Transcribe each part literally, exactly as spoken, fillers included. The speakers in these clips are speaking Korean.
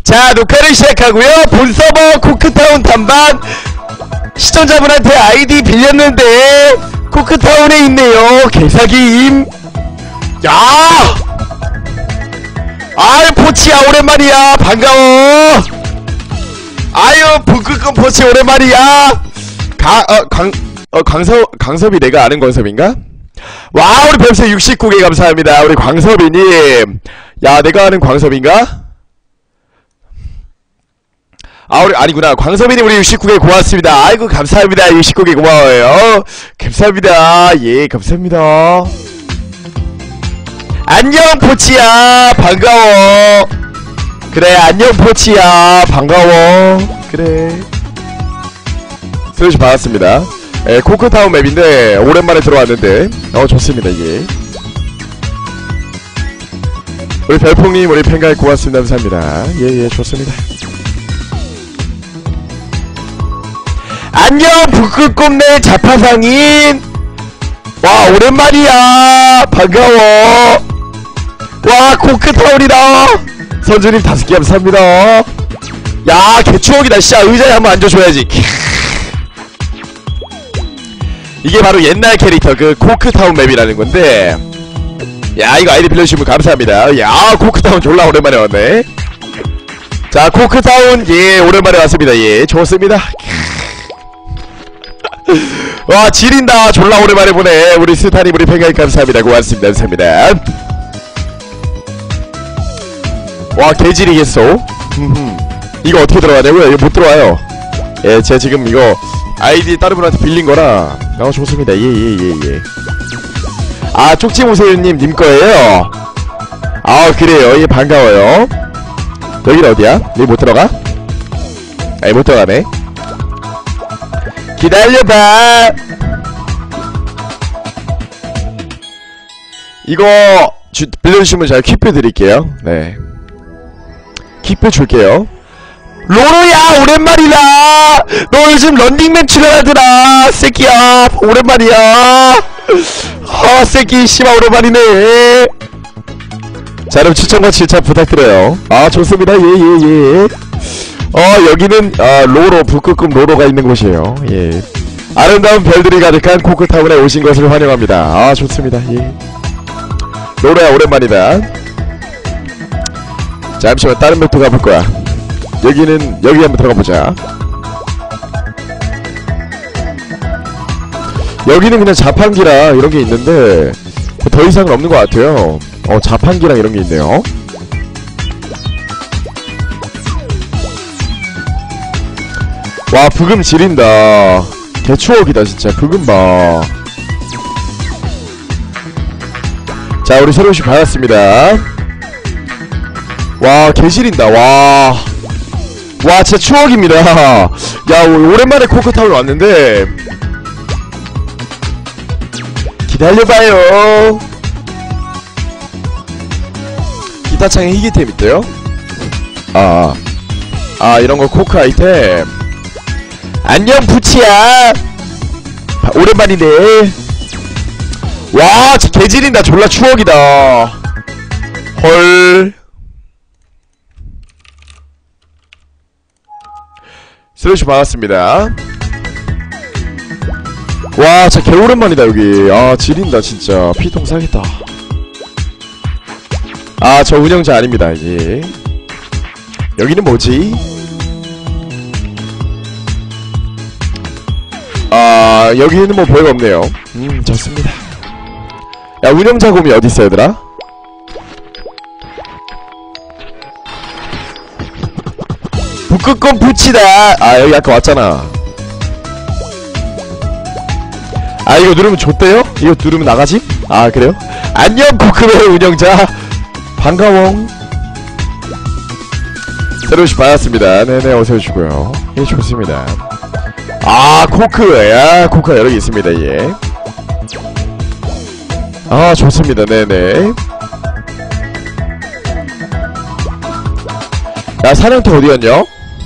자, 녹화를 시작하고요. 본 서버 코크타운 탐방 시청자분한테 아이디 빌렸는데 코크타운에 있네요. 개사기임. 야! 아유, 포치야 오랜만이야. 반가워. 아유, 북극곰 포치 오랜만이야. 가, 어, 광, 어, 광섭, 광섭이 내가 아는 광섭인가? 와, 우리 뱀새 육십구 개 감사합니다. 우리 광섭이님. 야, 내가 아는 광섭인가? 아, 우리, 아니구나. 광섭이님 우리 육십구 개 고맙습니다. 아이고, 감사합니다. 육십구 개 고마워요. 감사합니다. 예, 감사합니다. 안녕, 포치야. 반가워. 그래, 안녕, 포치야. 반가워. 그래. 슬래시 반갑습니다. 예, 코크타운 맵인데, 오랜만에 들어왔는데, 어, 좋습니다, 이게. 우리 별풍님, 우리 팬가입 고맙습니다. 감사합니다. 예, 예, 좋습니다. 안녕, 북극곰네 자파상인. 와, 오랜만이야. 반가워. 와, 코크타운이다. 선주님 다섯 개 감사합니다. 야, 개추억이다. 진짜 의자에 한번 앉아줘야지. 이게 바로 옛날 캐릭터 그 코크타운 맵이라는 건데, 야, 이거 아이디 빌려주시면 감사합니다. 야, 코크타운 졸라 오랜만에 왔네. 자, 코크타운 예 오랜만에 왔습니다. 예, 좋습니다. 와, 지린다. 졸라 오랜만에 보네. 우리 스타님 우리 팬가입 감사합니다. 고맙습니다. 감사합니다. 와, 개지리겠어. 이거 어떻게 들어가냐고요? 이거 못 들어와요. 예, 제가 지금 이거 아이디 다른 분한테 빌린 거라. 아, 좋습니다. 예, 예, 예, 예. 아, 쪽지모세요님 님 거예요. 아, 그래요. 예, 반가워요. 여긴 어디야? 여기 못 들어가? 아니, 못 들어가네. 기다려봐. 이거 주, 빌려주시면 제가 퀴표 드릴게요. 네, 퀴표 줄게요. 로로야, 오랜만이다. 너 요즘 런닝맨 출연하더라. 새끼야, 오랜만이야. 아, 새끼 씨발 오랜만이네. 자, 그럼 추천과 칠차 부탁드려요. 아, 좋습니다. 예예예. 예, 예. 어, 여기는 아, 로로, 북극곰 로로가 있는 곳이에요. 예, 아름다운 별들이 가득한 코크타운에 오신 것을 환영합니다. 아, 좋습니다. 예, 로로야, 오랜만이다. 잠시만, 다른 맵도 가볼거야. 여기는 여기 한번 들어가보자. 여기는 그냥 자판기라 이런게 있는데 더 이상은 없는 것 같아요. 어, 자판기랑 이런게 있네요. 와, 부금 지린다. 개추억이다 진짜. 부금 봐. 자, 우리 새로우씨 반갑습니다. 와, 개지린다. 와, 와, 진짜 추억입니다. 야, 오랜만에 코크타운 왔는데. 기다려봐요. 기타창에 희귀템 있대요? 아, 아, 이런거 코크 아이템. 안녕, 부치야. 오랜만이네. 와, 진짜 개지린다. 졸라 추억이다. 헐. 슬래시 반갑습니다. 와, 진짜 개오랜만이다 여기. 아, 지린다 진짜. 피통 사겠다. 아, 저 운영자 아닙니다. 이제 여기는 뭐지? 아, 여기는 뭐 별거 없네요. 음, 좋습니다. 야, 운영자 곰이 어딨어 얘들아? 북극곰 부치다. 아, 여기 아까 왔잖아. 아, 이거 누르면 좆대요? 이거 누르면 나가지? 아, 그래요? 안녕, 코크의 운영자. 반가워. 새로우씨 반갑습니다. 네네, 어서오시고요. 예, 좋습니다. 아, 코크. 야, 코크가 여러 개 있습니다. 예. 아, 좋습니다. 네네. 야, 사냥터 어디갔냐?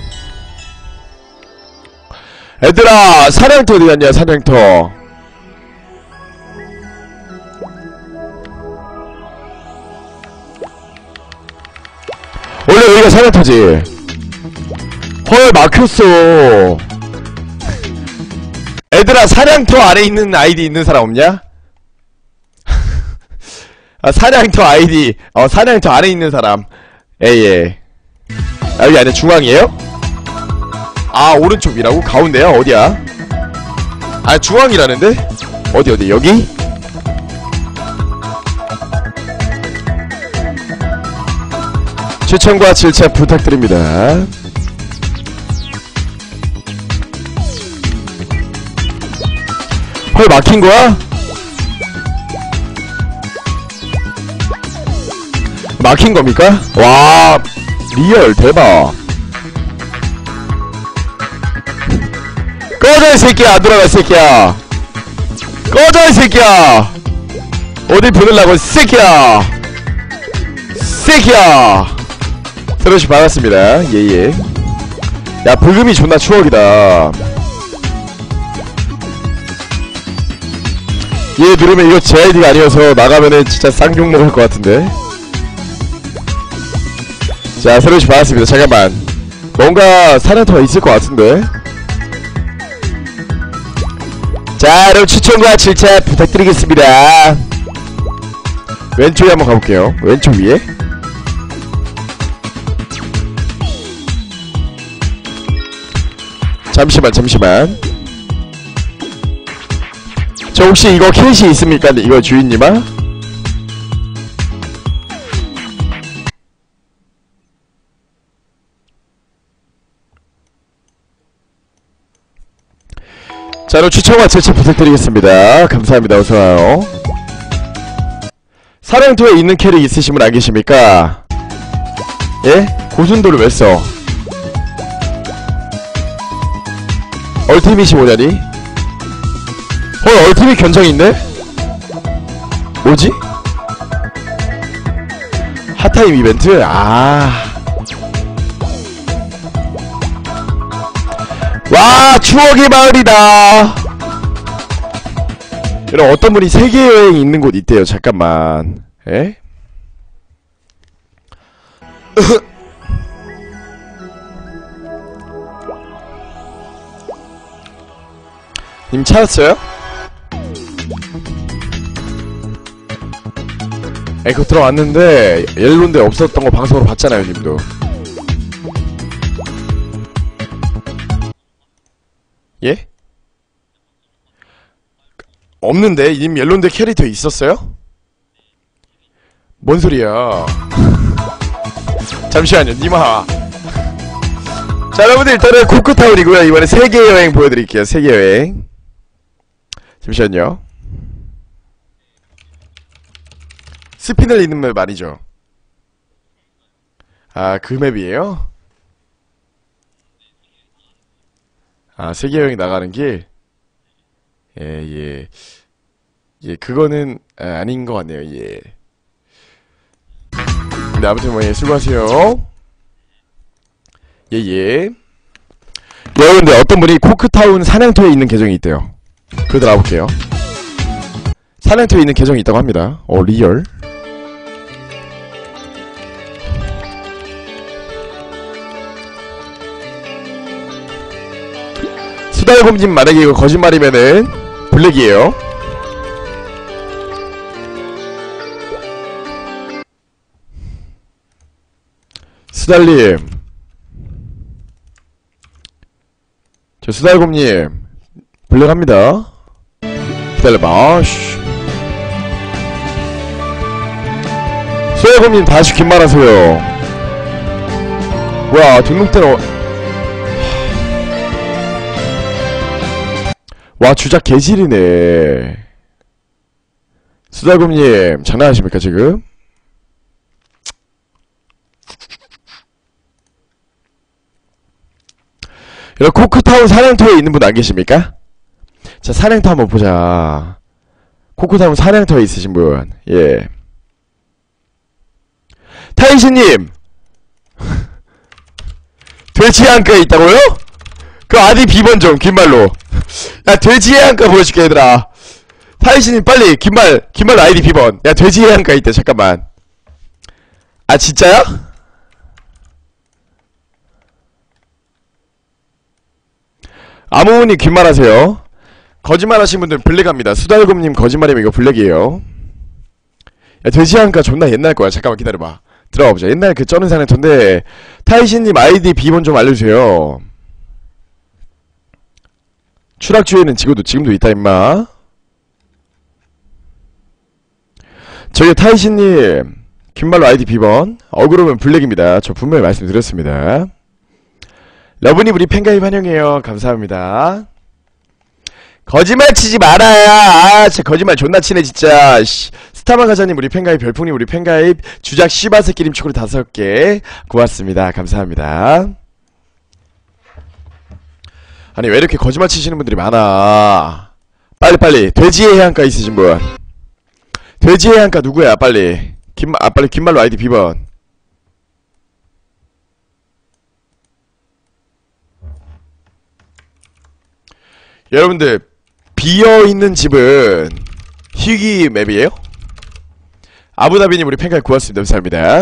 얘들아, 사냥터 어디갔냐? 사냥터. 원래 여기가 사냥터지. 헐, 막혔어. 애들아, 사냥터 안에 있는 아이디 있는 사람 없냐? 아, 사냥터 아이디, 어, 사냥터 안에 있는 사람. 에예. 아, 여기 안에 중앙이에요? 아, 오른쪽 위라고? 가운데야? 어디야? 아, 중앙이라는데? 어디, 어디, 여기? 추천과 질차 부탁드립니다. 헐, 막힌거야? 막힌겁니까? 와, 리얼 대박. 꺼져 이 새끼야. 안 돌아가 이 새끼야. 꺼져 이 새끼야. 어디 보내려고 이 새끼야. 새끼야. 새로시 반갑습니다. 예예. 야, 불금이 존나 추억이다. 얘 누르면 이거 제 아이디가 아니어서 나가면은 진짜 쌍욕 먹을 것 같은데. 자, 새로시 반갑습니다. 잠깐만, 뭔가 사냥터가 있을 것 같은데. 자, 여러분 추천과 질차 부탁드리겠습니다. 왼쪽에 한번 가볼게요. 왼쪽 위에. 잠시만 잠시만. 저 혹시 이거 캣이 있습니까? 이거 주인님아? 자, 그럼 추천과 제차 부탁드리겠습니다. 감사합니다. 어서와요. 사령토에 있는 캐릭 있으신 분 안 계십니까? 예? 고순도를 왜 써? 얼티밋이 뭐냐니? 헐, 얼티밋 견적이 있네? 뭐지? 핫타임 이벤트? 아. 와, 추억의 마을이다. 여러분, 어떤 분이 세계여행이 있는 곳 있대요. 잠깐만. 에? 님 찾았어요? 에코 들어왔는데 옐로인데 없었던 거 방송으로 봤잖아요, 님도. 예? 없는데? 님 옐로인데 캐릭터 있었어요? 뭔 소리야. 잠시만요, 님아. 자, 여러분들 일단은 코크타운이고요. 이번에 세계여행 보여드릴게요. 세계여행. 잠시만요. 스피널 있는 맵 아니죠? 아, 그 맵이에요? 아, 세계여행 나가는 길? 예, 예. 예, 그거는, 아, 아닌 것 같네요, 예. 근데 아무튼 뭐, 예, 수고하세요. 예, 예. 여러분들, 어떤 분이 코크타운 사냥터에 있는 계정이 있대요. 그거 들어가볼게요. 사냥터에 있는 계정이 있다고 합니다. 어, 리얼. 수달곰님 만약에 이거 거짓말이면은 블랙이에요. 수달님, 저 수달곰님 블랙합니다. 기다려봐. 수달곰님 다시 귓말하세요. 뭐야, 등록대로. 와, 주작 개질이네. 수달곰님 장난하십니까 지금? 여러분, 코크타운 사냥터에 있는 분 안 계십니까? 자, 사냥터 한번 보자. 코크타운 사냥터에 있으신 분. 예. 타이시님! 돼지의 한가에 있다고요? 그 아디 비번 좀, 긴말로. 야, 돼지의 한가 보여줄게, 얘들아. 타이시님, 빨리, 긴말, 긴말로 아이디 비번. 야, 돼지의 한가 있대, 잠깐만. 아, 진짜야? 아무님 귓말하세요. 거짓말하신 분들 블랙합니다. 수달곰님 거짓말이면 이거 블랙이에요. 야, 돼지한가 존나 옛날 거야. 잠깐만 기다려봐. 들어가보자. 옛날 그 쩌는 사내토인데 타이신님 아이디 비번 좀 알려주세요. 추락주에는 지금도 지금도 있다 임마. 저기 타이신님 귓말로 아이디 비번 어그로면 블랙입니다. 저 분명히 말씀드렸습니다. 러브님 우리 팬가입 환영해요. 감사합니다. 거짓말 치지 말아야. 아 진짜 거짓말 존나 치네 진짜. 씨. 스타만 가자님 우리 팬가입, 별풍님 우리 팬가입, 주작 씨바새끼님 초콜릿 다섯 개 고맙습니다. 감사합니다. 아니 왜 이렇게 거짓말 치시는 분들이 많아. 빨리빨리 돼지의 해안가 있으신 분. 돼지의 해안가 누구야 빨리. 긴, 아 빨리 귓말로 아이디 비번. 여러분들 비어있는 집은 희귀 맵이에요? 아부다비님 우리 팬가입 고맙습니다. 감사합니다.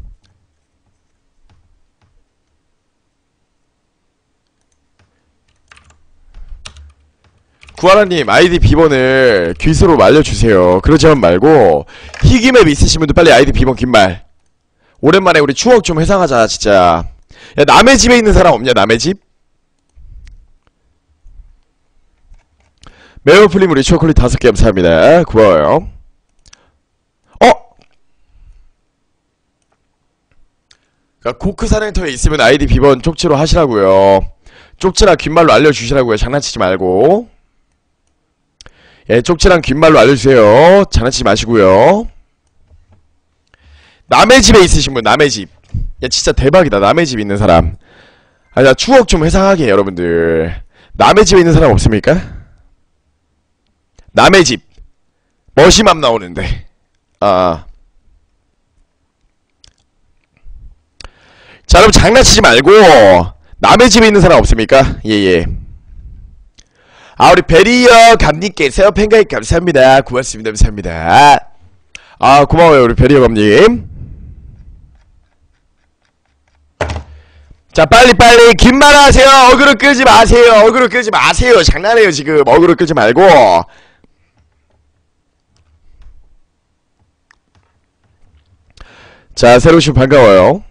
구하라님 아이디 비번을 귀수로 알려주세요. 그러지만 말고 희귀맵 있으신 분들 빨리 아이디 비번 긴말. 오랜만에 우리 추억 좀 회상하자 진짜. 야 남의 집에 있는 사람 없냐 남의 집? 메어플림 우리 초콜릿 다섯 개 감사합니다. 고마워요. 어? 그니까 코크 사냥터에 있으면 아이디 비번 쪽지로 하시라고요. 쪽지랑 귓말로 알려주시라고요. 장난치지 말고. 예, 쪽지랑 귓말로 알려주세요. 장난치지 마시고요. 남의 집에 있으신 분, 남의 집. 야, 진짜 대박이다. 남의 집 있는 사람. 아, 나 추억 좀 회상하게, 여러분들. 남의 집에 있는 사람 없습니까? 남의 집. 머시맘 나오는데. 아. 자, 여러분, 장난치지 말고, 남의 집에 있는 사람 없습니까? 예, 예. 아 우리 베리어 감님께서 팬가입 감사합니다. 고맙습니다. 감사합니다. 아 고마워요 우리 베리어 감님. 자 빨리빨리 긴말 하세요. 어그로 끄지 마세요. 어그로 끄지 마세요. 장난해요 지금. 어그로 끄지 말고. 자 새로 오신 반가워요.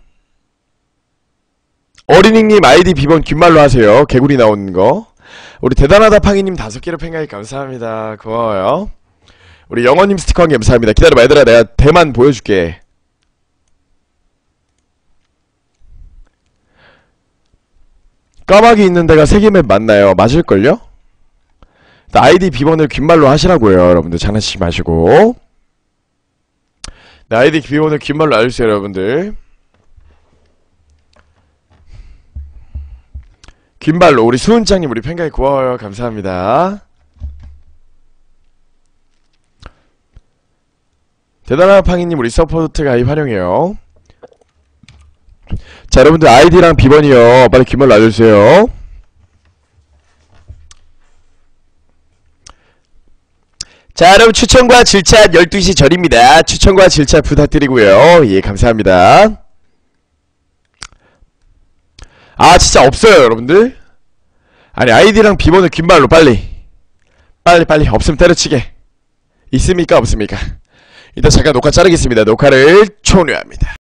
어린이님 아이디 비번 긴말로 하세요. 개구리 나오는거. 우리 대단하다 팡이님 다섯 개로 팬가입 감사합니다. 고마워요. 우리 영어님 스티커 한 개 감사합니다. 기다려봐 얘들아 내가 대만 보여줄게. 까마귀 있는 데가 세계맵 맞나요? 맞을걸요? 아이디 비번을 귓말로 하시라고요. 여러분들 장난치지 마시고. 네, 아이디 비번을 귓말로 알려주세요 여러분들. 귓말로 우리 수은짱님 우리 팬가입 고마워요. 감사합니다. 대단한 팡이님 우리 서포트 가입 활용해요. 자 여러분들 아이디랑 비번이요 빨리 귓말로 알려주세요. 자 여러분 추천과 질차 열두 시 전입니다. 추천과 질차 부탁드리고요. 예 감사합니다. 아 진짜 없어요 여러분들. 아니 아이디랑 비번을 귓말로 빨리 빨리 빨리 없으면 때려치게. 있습니까 없습니까? 일단 잠깐 녹화 자르겠습니다. 녹화를 종료합니다.